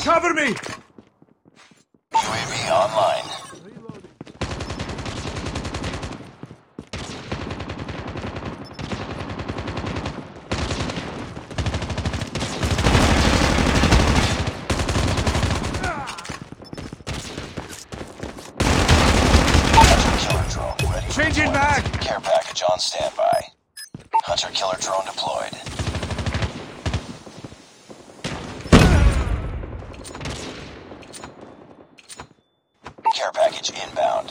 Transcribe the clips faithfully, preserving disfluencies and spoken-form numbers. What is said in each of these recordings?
Cover me! U A V online. Changing mag! Care package on standby. Hunter killer drone deployed. Care package inbound.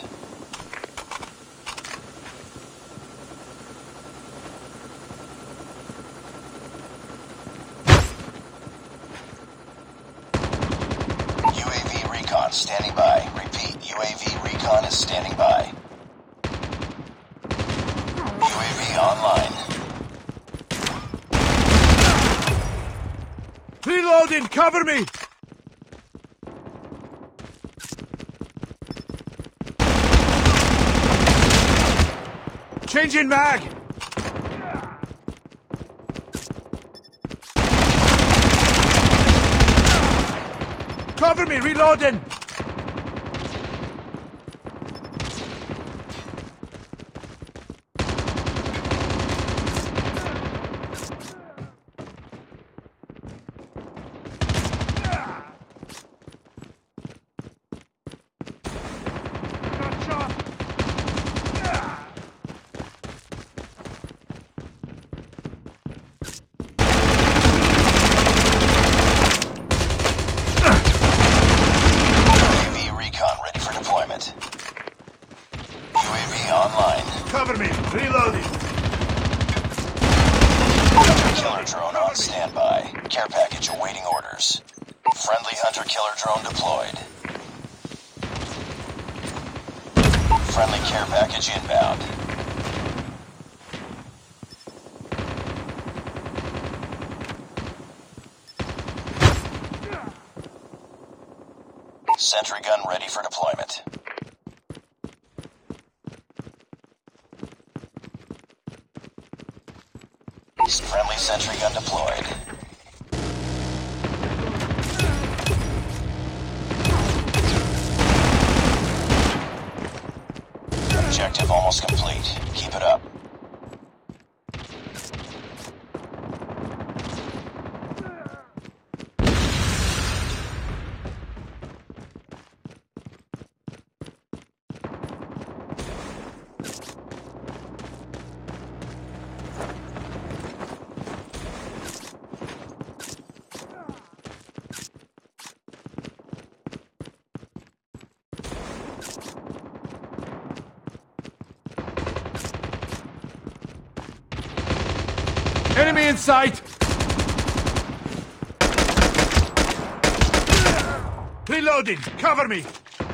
U A V recon standing by. Repeat, U A V recon is standing by. U A V online. Reloading! Cover me! Changing mag! Cover me! Reloading! Cover me! Reloading! Killer drone on standby. Care package awaiting orders. Friendly hunter killer drone deployed. Friendly care package inbound. Sentry gun ready for deployment. Friendly sentry gun deployed. Objective almost complete. Keep it up. Enemy in sight! Reloading! Cover me!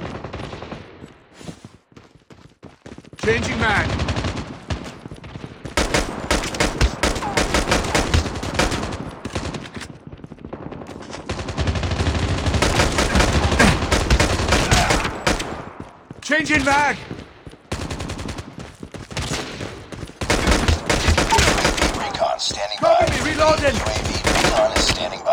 Changing mag! Changing mag! Standing Cover by. me, reloading! U A V recon is standing by.